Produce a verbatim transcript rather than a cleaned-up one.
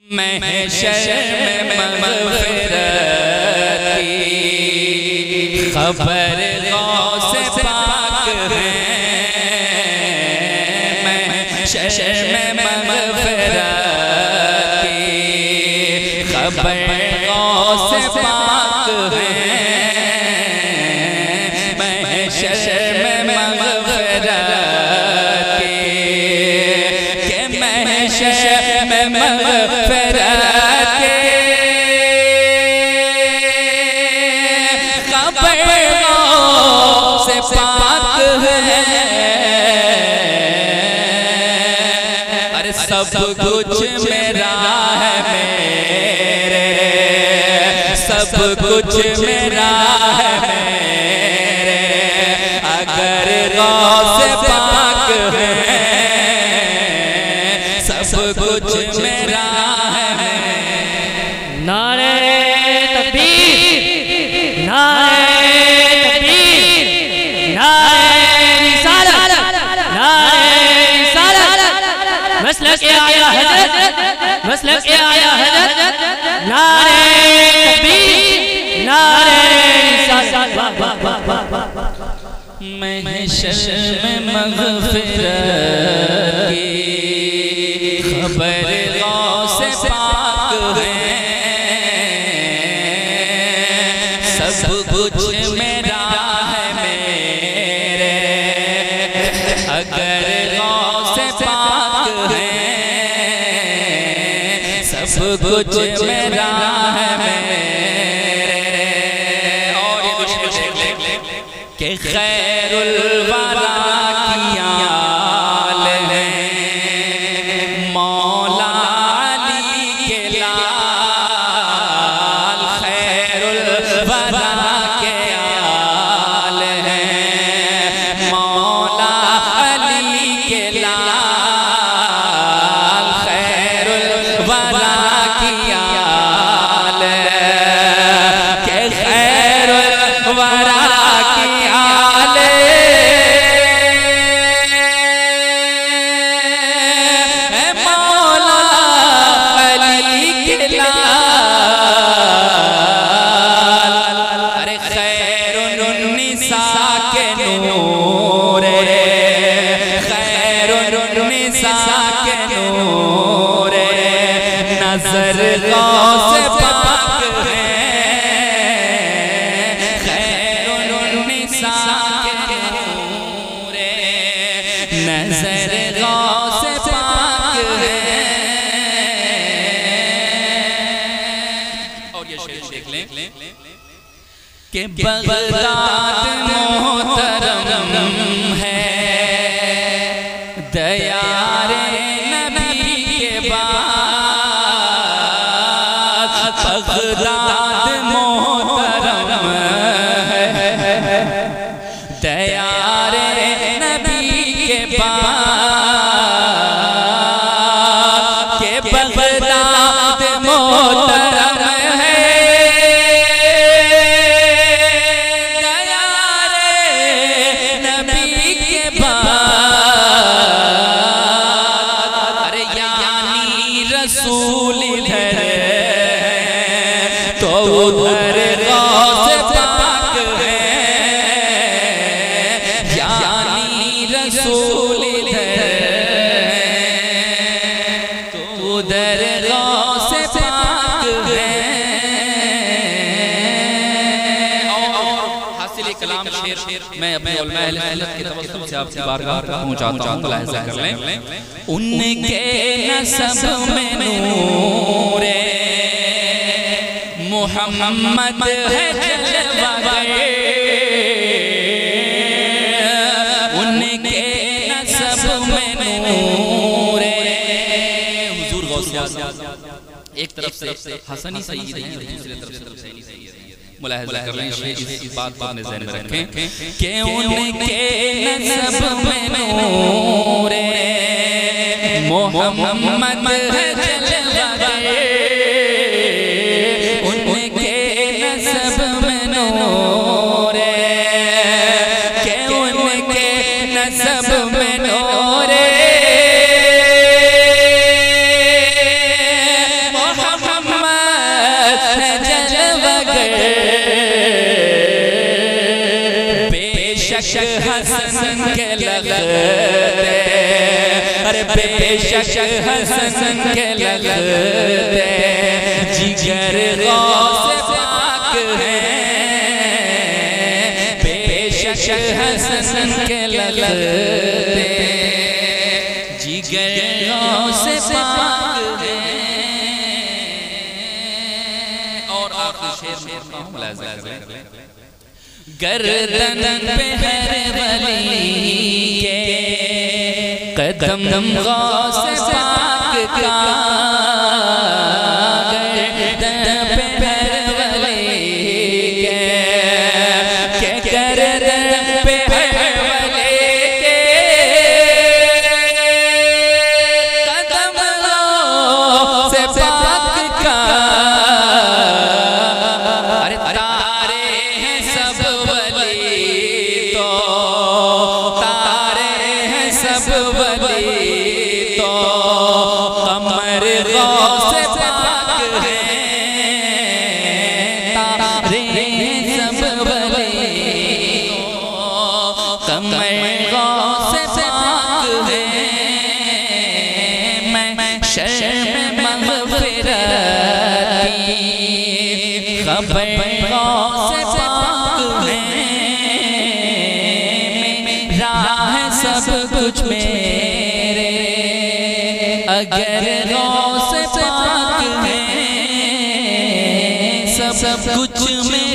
महशर में मग़फ़िरत की खबर गौसे पाक है। महशर में मग़फ़िरत की खबर गौसे पाक है। महशर में मग़फ़िरत की के महशर में मग़फ़िरत के खबर से पाक है। अरे सब कुछ मेरा है मेरे, सब कुछ मेरा है मेरे, अगर गौसे पाक है सब कुछ मेरा है। नारे तकबीर, नारे तकबीर, नारे रिसालत, नारे रिसालत, मसलक ए आया हज़रत, मसलक ए आया हज़रत, नारे तकबीर, नारे रिसालत। महशर में मग़फ़िरत की खबर गौसे पाक है। सब कुछ मेरा है मेरे, अगर गौसे पाक है सब कुछ मेरा है मेरे। और ये कुछ के खैरुल वरा की आल है, मौला अली के लाल खैरुल वरा के आल है, मौला अली के लाल खैरुल वरा की आल के खैरुल वरा नज़र गौसे पाक है, खैरुन्निसा के नूरे, नज़र गौसे पाक है। और ये शेर देख लें कि बगदाद मोहतरम है, दयारे नबी के बाद बगदाद मोहतरम है, दयारे नबी के बाद के बगदाद मोहतरम है, दयारे नबी के बाद। अरे यानी रसूल इधर तो उधर गौसे पाक है, यानी रसूल इधर तो उधर गौसे पाक है। हासिल कलाम शेर मैं अपने उलमा अहले सुन्नत की तवज्जुह से आपकी बारगाह तक पहुंचाता हूं, मुलाहिज़ा कर लें। उनके नसब में नूरे मोहम्मद है जलवागर, उनके नसब में नूरे हुजूर गौसे आज़म। एक तरफ से हसनी सईद है, दूसरी तरफ से हुसैनी सईद है। मुलाहिज़ा कर लें, इस बात को अपने ज़हन में रखें कि उनके नसब में नूरे मोहम्मद है जलवागर, उनके नसब में नूरे के उनके नसब में नूरे बेशक हसन के लगते, अरे बेशक हसन के लगते जिगर गौस पाक है, बेशक हसन के लगते जिगर गौस पाक है। और आखिरी शेर में मुलाज़ा कर लें, गर्दन पे हर वली के कदम गौस पाक का, गर्दन पे हर वली के के गर्दन पे हर वली के कदम गौस पाक का। अरे तारे हैं सब वली तो, तारे हैं सब वली तो कमर गौस पाक है, तारे हैं सब वली तो कमर गौस पाक है। मैं शर्म मग़फ़िरत की खबर गौस पाक है, मेरा है सब कुछ मेरे अगर गौस पाक है, सब कुछ मेरे